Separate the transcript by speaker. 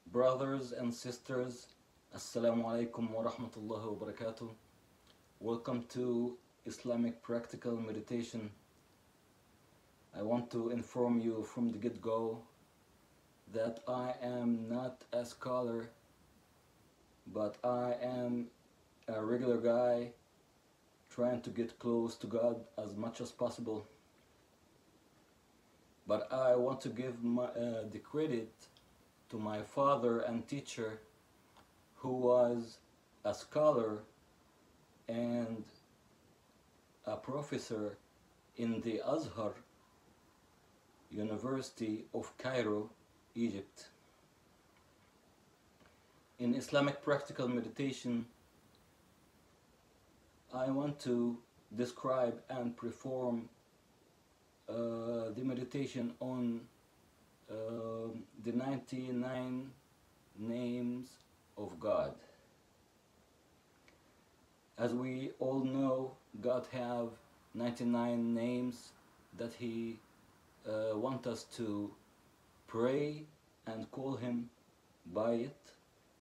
Speaker 1: Brothers and sisters, Assalamu alaikum wa rahmatullahi wa barakatuh. Welcome to Islamic Practical Meditation. I want to inform you from the get-go that I am not a scholar, but I am a regular guy trying to get close to God as much as possible. But I want to give the credit to my father and teacher, who was a scholar and a professor in the Azhar University of Cairo, Egypt. In Islamic Practical Meditation, I want to describe and perform the meditation on the 99 names of God. As we all know, God have 99 names that He wants us to pray and call Him by it.